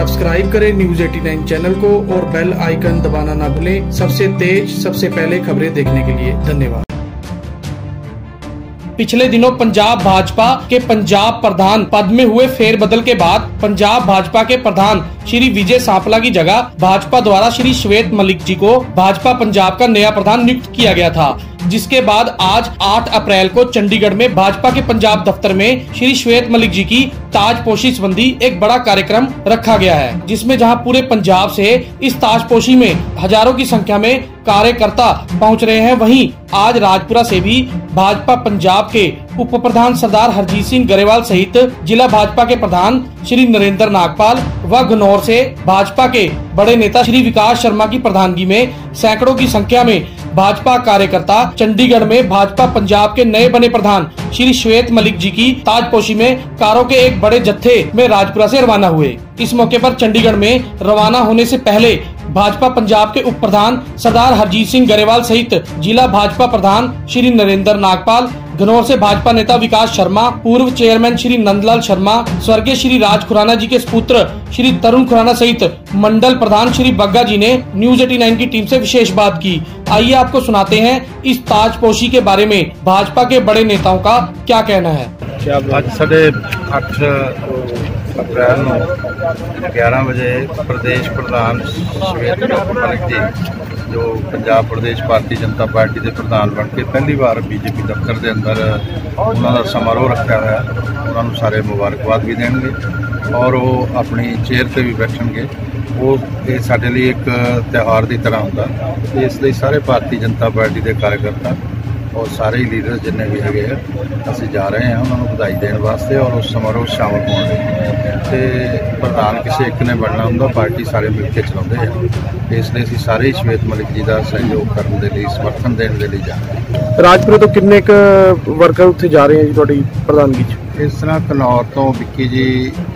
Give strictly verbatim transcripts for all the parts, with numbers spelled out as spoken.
Subscribe करें news नवासी channel को और बेल आइकन दबाना ना भूलें। सबसे तेज सबसे पहले खबरें देखने के लिए धन्यवाद। पिछले दिनों पंजाब भाजपा के पंजाब प्रधान पद में हुए फेरबदल के बाद पंजाब भाजपा के प्रधान श्री विजय सांपला की जगह भाजपा द्वारा श्री श्वेत मलिक जी को भाजपा पंजाब का नया प्रधान नियुक्त किया गया था, जिसके बाद आज आठ अप्रैल को चंडीगढ़ में भाजपा के पंजाब दफ्तर में श्री श्वेत मलिक जी की ताजपोशी संबंधी एक बड़ा कार्यक्रम रखा गया है, जिसमें जहां पूरे पंजाब से इस ताजपोशी में हजारों की संख्या में कार्यकर्ता पहुंच रहे हैं, वहीं आज राजपुरा से भी भाजपा पंजाब के उप प्रधान सरदार हरजीत सिंह गरेवाल सहित जिला भाजपा के प्रधान श्री नरेंद्र नागपाल व घनौर से भाजपा के बड़े नेता श्री विकास शर्मा की प्रधानगी में सैकड़ों की संख्या में भाजपा कार्यकर्ता चंडीगढ़ में भाजपा पंजाब के नए बने प्रधान श्री श्वेत मलिक जी की ताजपोशी में कारों के एक बड़े जत्थे में राजपुरा से रवाना हुए। इस मौके पर चंडीगढ़ में रवाना होने से पहले भाजपा पंजाब के उप प्रधान सरदार हरजीत सिंह गरेवाल सहित जिला भाजपा प्रधान श्री नरेंद्र नागपाल, घनौर से भाजपा नेता विकास शर्मा, पूर्व चेयरमैन श्री नंदलाल शर्मा, स्वर्गीय श्री राज खुराना जी के पुत्र श्री तरुण खुराना सहित मंडल प्रधान श्री बग्गा जी ने न्यूज नवासी की टीम से विशेष बात की। आइए आपको सुनाते हैं इस ताजपोशी के बारे में भाजपा के बड़े नेताओं का क्या कहना है। आज साढ़े अठ अप्रैल ग्यारह बजे प्रदेश प्रधान श्वेत मलिक जी जो पंजाब प्रदेश भारतीय जनता पार्टी के प्रधान बन के पहली बार बीजेपी दफ्तर के अंदर उन्होंने समारोह रखा हुआ, उन्होंने सारे मुबारकबाद भी देंगे और वो अपनी चेयर से भी बैठेंगे। वो ये साडे लिए एक त्यौहार की तरह होंगे, इसलिए सारे भारतीय जनता पार्टी के कार्यकर्ता और सारे लीडर जिन्ने भी है असीं जा रहे हैं उन्होंने बधाई देने वास्ते और उस समारोह शामिल होने ते प्रधान किसी एक ने बनना होंगे, पार्टी सारे मिलकर चलाते हैं, इसलिए असीं सारे श्वेत मलिक जी का सहयोग करने के लिए समर्थन देने के लिए जा रहे हैं। राजपुरे तो कितने वर्कर उत्थे जा रहे हैं जी तुहाडी प्रधानगी च? इस तरह घनौर तो विक्की जी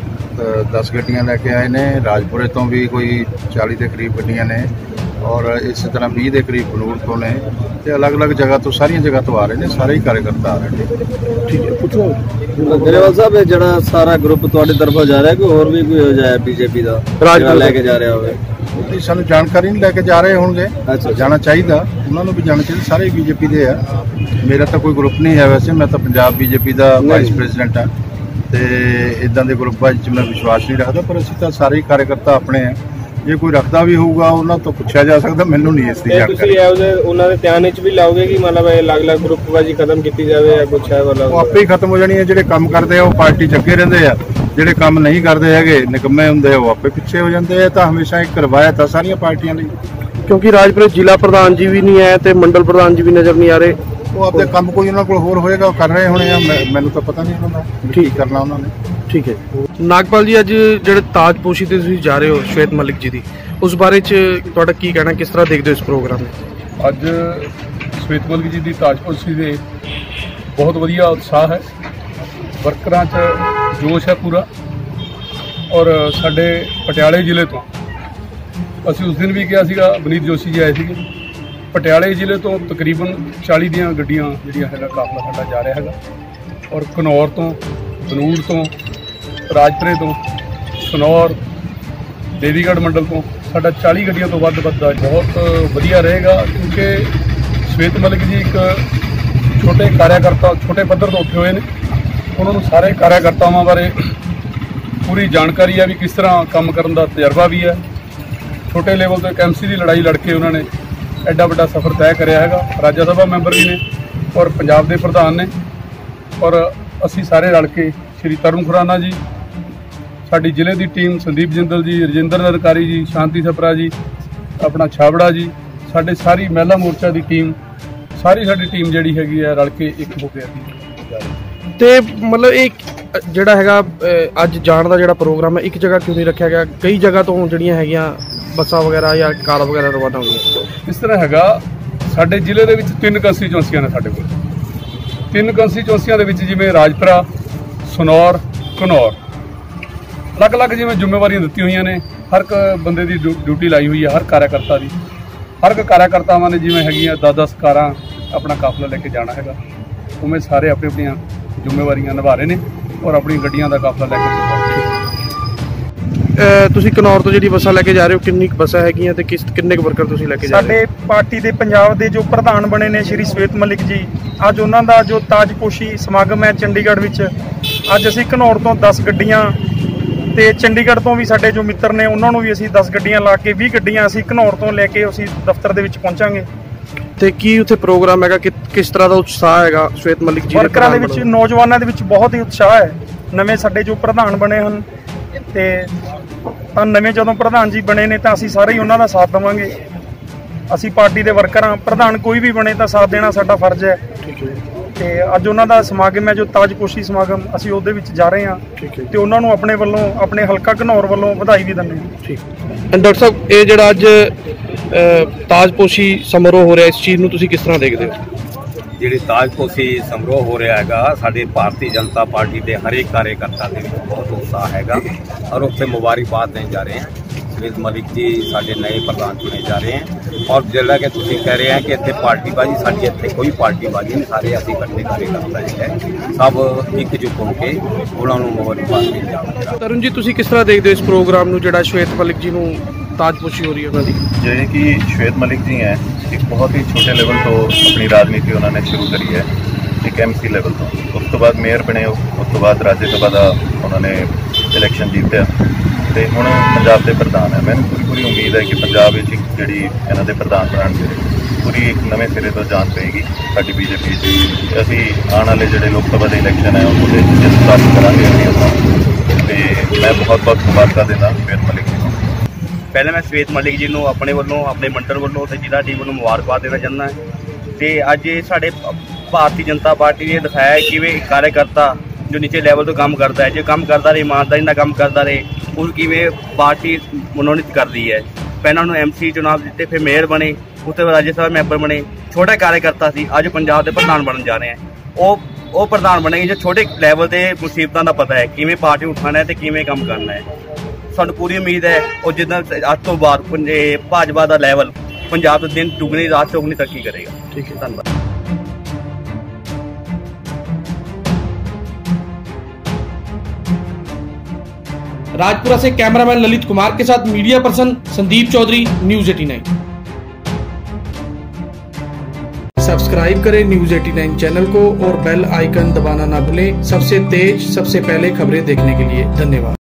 दस गड्डियां लैके आए ने, राजपुरे तो भी कोई चाली के करीब गड्डियां ने और इस तरह बीस के करीब बनूर तो ने, अलग अलग जगह तो सारी जगह तो आ रहे हैं, सारे ही कार्यकर्ता आ रहे हैं। ठीक है, पूछो गरेवाल साहब ये जड़ा सारा ग्रुप तुहाडे तरफों जा रहा है, कोई और भी कोई हो जाए बीजेपी का राजपुरा लेके जा रहा होवे? सानू जानकारी नहीं लैके जा रहे होंगे। अच्छा, जाना चाहिए, उन्होंने भी जाना चाहिए, सारे बीजेपी के है। मेरा तो कोई ग्रुप नहीं है, वैसे मैं तो पंजाब बीजेपी का वाइस प्रेजिडेंट हाँ, तो इदा के ग्रुपां च मैं विश्वास नहीं रखता, पर असीं तां सारे कार्यकर्ता अपने हैं, जे कोई रखता भी होगा उन्होंने तो पूछा जा सकता, मैनू नहीं इसकी जानकारी। उन्होंने ध्यान विच भी लाओगे कि मतलब अलग अलग ग्रुपबाजी खत्म की जाए या कुछ है? वो आपे ही खत्म हो जानी है, जो काम करते हैं वो पार्टी च अगे रहिंदे आ, ਜਿਹੜੇ ਕੰਮ नहीं करते है निकम्मे होंगे वो आपे पिछे हो जाते हैं। तो हमेशा एक रवायत है सारिया पार्टियां लई, क्योंकि राजपुरे जिला प्रधान जी भी नहीं है तो मंडल प्रधान जी भी नजर नहीं आ रहे, वो अपने काम कोई उन्होंने कोल होर होएगा वो कर रहे होने, मैनू तो पता नहीं उन्होंने ठीक करना उन्होंने। ठीक है नागपाल जी, अज जो ताजपोशी ते तुसीं जा रहे हो श्वेत मलिक जी की, उस बारे च तुहाडा की कहना, किस तरह देखते हो इस प्रोग्राम में? अज श्वेत मलिक जी की ताजपोशी से बहुत वधिया उत्साह है, वर्करां च जोश है पूरा। और साडे पटियाले जिले तो असीं उस दिन भी किया सीगा, बनीत जोशी जी आए थे, पटियाले जिले तो तकरीबन चाली दियां गड्डियां जिहड़ियां हैगा काफला साडा जा रहा है, और घनौर तो, बनूर तो, राजपुरे तो, सनौर, देवीगढ़ मंडल तो साडा चाली गड्डियां तो वध वधदा बहुत वधिया रहेगा, क्योंकि श्वेत मलिक जी एक छोटे कार्यकर्ता छोटे पद्धर तो उठे हुए हैं, उन्होंने सारे कार्यकर्तावां बारे पूरी जानकारी है भी किस तरह काम करने का तजर्बा भी है। छोटे लेवल तो एक एम सी की लड़ाई लड़के उन्होंने एडा वड्डा सफ़र तय कराया है, राज्य सभा मैंबर भी ने और पंजाब के प्रधान ने, और असी सारे रल के श्री तरुण खुराना जी, साडी जिले की टीम संदीप जिंदल जी, रजिंदर अधिकारी जी, शांति सपरा जी, अपना छाबड़ा जी, साडे सारी महिला मोर्चा की टीम, सारी साडी टीम जिहड़ी हैगी है रल के एक हो के ते मतलब एक ਜਿਹੜਾ ਹੈਗਾ ਅੱਜ ਜਾਣ ਦਾ ਜਿਹੜਾ ਪ੍ਰੋਗਰਾਮ ਹੈ ਇੱਕ ਜਗ੍ਹਾ ਕਿਉਂ ਨਹੀਂ ਰੱਖਿਆ ਗਿਆ, ਕਈ ਜਗ੍ਹਾ ਤੋਂ ਜਿਹੜੀਆਂ ਹੈਗੀਆਂ ਬੱਸਾਂ ਵਗੈਰਾ ਜਾਂ ਕਾਰ ਵਗੈਰਾ ਰਵਾਨਾ ਹੋਈਆਂ? ਇਸ ਤਰ੍ਹਾਂ ਹੈਗਾ, ਸਾਡੇ ਜ਼ਿਲ੍ਹੇ ਦੇ ਵਿੱਚ ਤਿੰਨ ਕੰਸਟੀਚੁਐਂਸੀਆਂ ਨੇ ਸਾਡੇ ਕੋਲ, ਤਿੰਨ ਕੰਸਟੀਚੁਐਂਸੀਆਂ ਦੇ ਵਿੱਚ ਜਿਵੇਂ ਰਾਜਪੁਰਾ, ਸਨੌਰ, ਘਨੌਰ ਅਲੱਗ ਅਲੱਗ ਜਿਵੇਂ ਜ਼ਿੰਮੇਵਾਰੀਆਂ ਦਿੱਤੀਆਂ ਹੋਈਆਂ ਨੇ, ਹਰ ਇੱਕ ਬੰਦੇ ਦੀ ਡਿਊਟੀ ਲਾਈ ਹੋਈ ਹੈ, ਹਰ ਕਾਰਿਆਕਰਤਾ ਦੀ, ਹਰ ਇੱਕ ਕਾਰਿਆਕਰਤਾਵਾਂ ਨੇ ਜਿਵੇਂ ਹੈਗੀਆਂ ਦਸ ਦਸ ਕਾਰਾਂ ਆਪਣਾ ਕਾਫਲਾ ਲੈ ਕੇ ਜਾਣਾ ਹੈਗਾ, ਉਵੇਂ ਸਾਰੇ ਆਪਣੀ ਆਪਣੀਆਂ ਜ਼ਿੰਮੇਵਾਰੀਆਂ ਨਿਭਾ ਰਹੇ ਨੇ और अपनी गड्डियां का काफला लैके ਅਹ, ਤੁਸੀਂ ਘਨੌਰ ਤੋਂ ਜਿਹੜੀ ਬੱਸਾਂ ਲੈ ਕੇ ਜਾ ਰਹੇ ਹੋ, ਕਿੰਨੀ ਕੁ ਬੱਸਾਂ ਹੈਗੀਆਂ ਤੇ ਕਿਸ ਕਿੰਨੇ ਕੁ ਵਰਕਰ ਤੁਸੀਂ ਲੈ ਕੇ ਜਾ ਰਹੇ ਹੋ? ਸਾਡੇ ਪਾਰਟੀ ਦੇ ਪੰਜਾਬ ਦੇ ਜੋ ਪ੍ਰਧਾਨ ਬਣੇ ਨੇ ਸ਼੍ਰੀ ਸ਼ਵੇਤ ਮਲਿਕ ਜੀ, ਅੱਜ ਉਹਨਾਂ ਦਾ ਜੋ ਤਾਜਪੋਸ਼ੀ ਸਮਾਗਮ ਹੈ ਚੰਡੀਗੜ੍ਹ ਵਿੱਚ। ਅੱਜ ਅਸੀਂ ਘਨੌਰ ਤੋਂ ਦਸ ਗੱਡੀਆਂ ਤੇ ਚੰਡੀਗੜ੍ਹ ਤੋਂ ਵੀ ਸਾਡੇ ਜੋ ਮਿੱਤਰ ਨੇ ਉਹਨਾਂ ਨੂੰ ਵੀ ਅਸੀਂ ਦਸ ਗੱਡੀਆਂ ਲਾ ਕੇ ਵੀਹ ਗੱਡੀਆਂ ਅਸੀਂ ਘਨੌਰ ਤੋਂ ਲੈ ਕੇ ਅਸੀਂ ਦਫ਼ਤਰ ਦੇ ਵਿੱਚ ਪਹੁੰਚਾਂਗੇ। ਤੇ ਕੀ ਉੱਥੇ ਪ੍ਰੋਗਰਾਮ ਹੈਗਾ, ਕਿ ਕਿਸ ਤਰ੍ਹਾਂ ਦਾ ਉਤਸ਼ਾਹ ਹੈਗਾ ਸ਼ਵੇਤ ਮਲਿਕ ਜੀ ਵਰਕਰਾਂ ਦੇ ਵਿੱਚ, ਨੌਜਵਾਨਾਂ ਦੇ ਵਿੱਚ ਬਹੁਤ ਹੀ ਉਤਸ਼ਾਹ ਹੈ। ਨਵੇਂ ਸਾਡੇ ਜੋ ਪ੍ਰਧਾਨ ਬਣੇ ਹਨ ਤੇ ਤਾਂ ਨਵੇਂ ਜਦੋਂ ਪ੍ਰਧਾਨ ਜੀ ਬਣੇ ਨੇ ਤਾਂ ਅਸੀਂ ਸਾਰੇ ਹੀ ਉਹਨਾਂ ਦਾ ਸਾਥ ਦੇਵਾਂਗੇ। ਅਸੀਂ ਪਾਰਟੀ ਦੇ ਵਰਕਰ ਹਾਂ, ਪ੍ਰਧਾਨ ਕੋਈ ਵੀ ਬਣੇ ਤਾਂ ਸਾਥ ਦੇਣਾ ਸਾਡਾ ਫਰਜ਼ ਹੈ। ਠੀਕ ਹੈ। ਤੇ ਅੱਜ ਉਹਨਾਂ ਦਾ ਸਮਾਗਮ ਹੈ ਜੋ ਤਾਜਪੋਸ਼ੀ ਸਮਾਗਮ, ਅਸੀਂ ਉਹਦੇ ਵਿੱਚ ਜਾ ਰਹੇ ਹਾਂ ਤੇ ਉਹਨਾਂ ਨੂੰ ਆਪਣੇ ਵੱਲੋਂ, ਆਪਣੇ ਹਲਕਾ ਘਨੌਰ ਵੱਲੋਂ ਵਧਾਈ ਵੀ ਦਿੰਦੇ ਹਾਂ। ਠੀਕ। ਡਾਕਟਰ ਸਾਹਿਬ, ਇਹ ਜਿਹੜਾ ਅੱਜ ਤਾਜਪੋਸ਼ੀ ਸਮਾਰੋਹ ਹੋ ਰਿਹਾ, ਇਸ ਚੀਜ਼ ਨੂੰ ਤੁਸੀਂ ਕਿਸ ਤਰ੍ਹਾਂ ਦੇਖਦੇ ਹੋ? ਜਿਹੜੀ ਤਾਜਪੋਸ਼ੀ ਸਮਾਰੋਹ ਹੋ ਰਿਹਾ ਹੈਗਾ, ਸਾਡੇ ਭਾਰਤੀ ਜਨਤਾ ਪਾਰਟੀ ਦੇ ਹਰੇਕ ਕਾਰਜਕਰਤਾ ਦੇ ਵਿੱਚ ਬਹੁਤ ਉਤਸ਼ਾਹ ਹੈਗਾ ਔਰ ਉੱਥੇ ਮੁਬਾਰਕਬਾਦ ਦੇਣ ਜਾ ਰਹੇ ਹਾਂ। ਸ਼ਵੇਤ ਮਲਿਕ ਜੀ ਸਾਡੇ ਨਏ ਪ੍ਰਧਾਨ ਚੁਣੇ ਜਾ ਰਹੇ ਹਨ ਔਰ ਜਿਹੜਾ ਕਿ ਤੁਸੀਂ ਕਹਿ ਰਹੇ ਹੋ ਕਿ ਇੱਥੇ ਪਾਰਟੀਬਾਜ਼ੀ, ਸਾਡੀ ਇੱਥੇ ਕੋਈ ਪਾਰਟੀਬਾਜ਼ੀ ਨਹੀਂ, ਸਾਰੇ ਅਸੀਂ ਇਕੱਠੇ ਕਾਰਜਕਰਤਾ ਹੈ, ਸਭ ਇਕਜੁੱਟ ਹੋ ਕੇ ਉਹਨਾਂ ਨੂੰ ਮੁਬਾਰਕਬਾਦ ਦੇਣ ਜਾਵਾਂਗੇ। ਤਰੁਣ ਜੀ, ਤੁਸੀਂ ਕਿਸ ਤਰ੍ਹਾਂ ਦੇਖਦੇ ਹੋ ਇਸ ਪ੍ਰੋਗਰਾਮ ਨੂੰ ਜਿਹੜਾ ਸ਼ਵੇਤ ਮਲਿਕ ਜੀ ਨੂੰ ਤਾਜਪੋਸ਼ੀ ਹੋ ਰਹੀ ਹੈ ਉਹਨਾਂ ਦੀ? ਜਿਵੇਂ ਕਿ ਸ਼ਵੇਤ ਮਲਿਕ ਜੀ ਹੈ, ਇੱਕ ਬਹੁਤ ਹੀ ਛੋਟੇ ਲੈਵਲ ਤੋਂ ਆਪਣੀ ਰਾਜਨੀਤੀ ਉਹਨਾਂ ਨੇ ਸ਼ੁਰੂ ਕਰੀ ਹੈ, ਇੱਕ ਐਮ ਸੀ ਲੈਵਲ ਤੋਂ। ਉਸ ਤੋਂ ਬਾਅਦ ਮੇਅਰ ਬਣੇ, ਉਸ ਤੋਂ ਬਾਅਦ ਰਾਜ ਸਭਾ ਦਾ ਉਹਨਾਂ ਨੇ ਇਲੈਕਸ਼ਨ ਜਿੱਤਿਆ ਤੇ ਹੁਣ ਪੰਜਾਬ ਦੇ ਪ੍ਰਧਾਨ ਹੈ। ਮੈਨੂੰ ਪੂਰੀ ਪੂਰੀ ਉਮੀਦ ਹੈ ਕਿ ਪੰਜਾਬ ਵਿੱਚ ਜਿਹੜੀ ਇਹਨਾਂ ਦੇ ਪ੍ਰਧਾਨ ਬਣਨਗੇ, ਪੂਰੀ ਇੱਕ ਨਵੇਂ ਸਿਰੇ ਤੋਂ ਜਾਣ ਪਏਗੀ ਸਾਡੀ ਬੀਜੇਪੀ ਦੀ। ਅਸੀਂ ਆਉਣ ਵਾਲੇ ਜਿਹੜੇ ਲੋਕ ਸਭਾ ਦੇ ਇਲੈਕਸ਼ਨ ਹੈ ਉਹਦੇ ਵਿੱਚ ਜਿੱਤ ਪ੍ਰਾਪਤ ਕਰਾਂਗੇ ਅਸੀਂ ਤੇ ਮੈਂ ਬਹੁਤ ਬਹੁਤ ਮੁਬਾਰਕਾਂ ਦਿੰਦਾ ਸ਼ਵੇਤ ਮਲਿਕ ਜੀ ਨੂੰ। ਪਹਿਲੇ ਮੈਂ ਸ਼ਵੇਤ ਮਲਿਕ ਜੀ ਨੂੰ ਆਪਣੇ ਵੱਲੋਂ, ਆਪਣੇ ਮੰਡਲ ਵੱਲੋਂ ਤੇ ਜ਼ਿਲ੍ਹਾ ਟੀਮ ਵੱਲੋਂ ਮੁਬਾਰਕਬਾਦ ਦੇਣਾ ਚਾਹੁੰਦਾ ਤੇ ਅੱਜ ਸਾਡੇ ਭਾਰਤੀ ਜਨਤਾ ਪਾਰਟੀ ਨੇ ਦਿਖਾਇਆ ਹੈ ਕਿਵੇਂ ਇੱਕ ਕਾਰਜਕਰਤਾ ਜੋ ਨੀਚੇ ਲੈਵਲ ਤੋਂ ਕੰਮ ਕਰਦਾ ਹੈ, ਜੇ ਕੰਮ ਕਰਦਾ ਰਹੇ, ਇਮਾਨਦਾਰੀ ਨਾਲ ਕੰਮ ਕਰਦਾ ਰਹੇ, ਉਹ ਕਿਵੇਂ ਪਾਰਟੀ ਮਨੋਨੀਤ ਕਰਦੀ ਹੈ। ਪਹਿਲਾਂ ਉਹਨੂੰ ਐਮ ਸੀ ਚੁਣਾਵ ਦਿੱਤੇ, ਫਿਰ ਮੇਅਰ ਬਣੇ, ਉਸ ਤੋਂ ਬਾਅਦ ਰਾਜ ਸਭਾ ਮੈਂਬਰ ਬਣੇ। ਛੋਟਾ ਕਾਰਜਕਰਤਾ ਸੀ, ਅੱਜ ਪੰਜਾਬ ਦੇ ਪ੍ਰਧਾਨ ਬਣਨ ਜਾ ਰਹੇ ਹੈ। ਉਹ ਉਹ ਪ੍ਰਧਾਨ ਬਣੇਗੇ ਜੋ ਛੋਟੇ ਲੈਵਲ ਤੇ ਮੁਸੀਬਤਾਂ ਦਾ ਪਤਾ ਹੈ, ਕਿਵੇਂ ਪਾਰਟੀ ਉਠਾਉਣਾ ਹੈ ਤੇ ਕਿਵੇਂ ਕੰਮ ਕਰਨਾ ਹੈ। ਸਾਨੂੰ ਪੂਰੀ ਉਮੀਦ ਹੈ ਉਹ ਜਿੱਦਾਂ ਅੱਜ ਤੋਂ ਬਾਅਦ ਭਾਜਪਾ ਦਾ ਲੈਵਲ ਪੰਜਾਬ ਦੇ ਦਿਨ ਦੁਗਣੀ ਰਾਤ ਚੌਗੁਣੀ ਤਰੱਕੀ ਕਰੇਗਾ। ਠੀਕ ਹੈ, ਧੰਨਵਾਦ। राजपुरा से कैमरामैन ललित कुमार के साथ media person Sandeep Chaudhary, news at nine. Subscribe करें न्यूज एटी नाइन चैनल को और बेल आइकन दबाना ना भूलें। सबसे तेज, सबसे पहले खबरें देखने के लिए धन्यवाद।